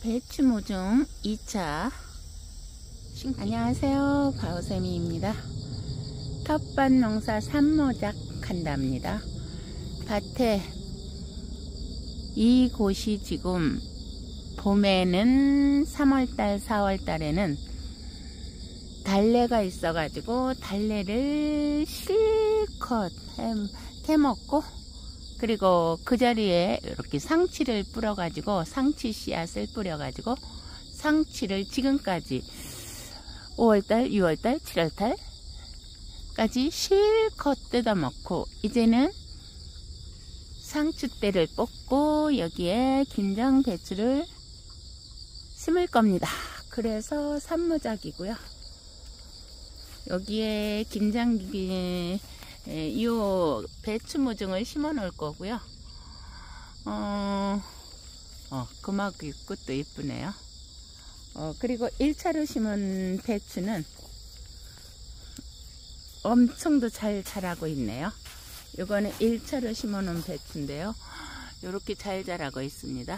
배추 모종 2차 안녕하세요, 바오세미입니다. 텃밭 농사 산모작 한답니다. 밭에 이곳이 지금 봄에는 3월달 4월달에는 달래가 있어 가지고 달래를 실컷 캐먹고, 그리고 그 자리에 이렇게 상치를 뿌려 가지고 상치 씨앗을 뿌려 가지고 상치를 지금까지 5월달 6월달 7월달 까지 실컷 뜯어 먹고, 이제는 상추대를 뽑고 여기에 김장 배추를 심을 겁니다. 그래서 산모작이고요. 여기에 김장기 이 배추 모종을 심어 놓을 거고요. 금화기 꽃도 이쁘네요. 그리고 1차로 심은 배추는 엄청도 잘 자라고 있네요. 이거는 1차로 심어 놓은 배추인데요. 이렇게 잘 자라고 있습니다.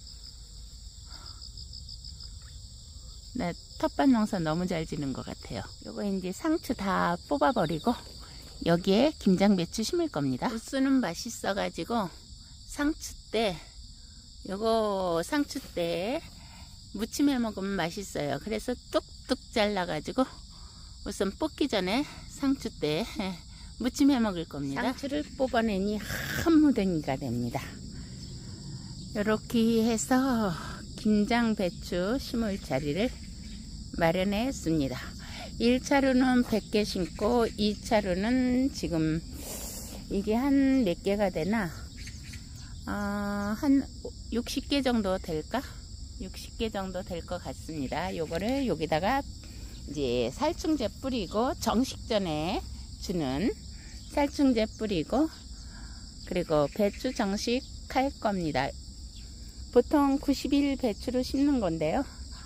네, 텃밭 농사 너무 잘 지는 것 같아요. 요거 이제 상추 다 뽑아버리고 여기에 김장배추 심을 겁니다. 부스는 맛있어 가지고 상추대, 요거 상추대 무침해 먹으면 맛있어요. 그래서 뚝뚝 잘라 가지고 우선 뽑기 전에 상추대 무침해 먹을 겁니다. 상추를 뽑아내니 한 무더기가 됩니다. 이렇게 해서 김장배추 심을 자리를 마련했습니다. 1차로는 100개 심고 2차로는 지금 이게 한 몇 개가 되나? 한 60개 정도 될까? 60개 정도 될 것 같습니다. 요거를 여기다가 이제 살충제 뿌리고, 정식 전에 주는 살충제 뿌리고, 그리고 배추 정식 할 겁니다. 보통 90일 배추로 심는 건데요.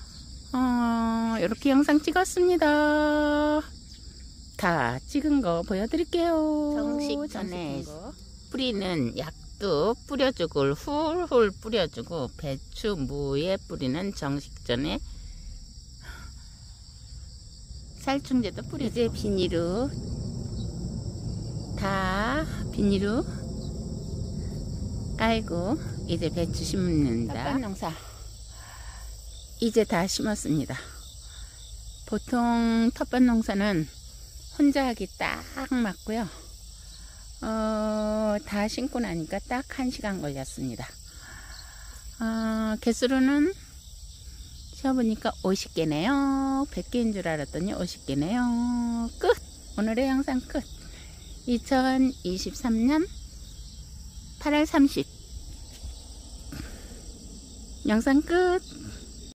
이렇게 영상 찍었습니다. 다 찍은 거 보여드릴게요. 정식 전에 뿌리는 약도 뿌려주고 훌훌 뿌려주고, 배추 무에 뿌리는 정식 전에 살충제도 뿌려주고, 이제 비닐로 다 비닐로 깔고 이제 배추 심는다. 텃밭 농사 이제 다 심었습니다. 보통 텃밭 농사는 혼자 하기 딱 맞고요. 다 심고 나니까 딱 1시간 걸렸습니다. 개수로는 세어보니까 50개네요. 100개인 줄 알았더니 50개네요. 끝! 오늘의 영상 끝! 2023년 8월 30 영상 끝!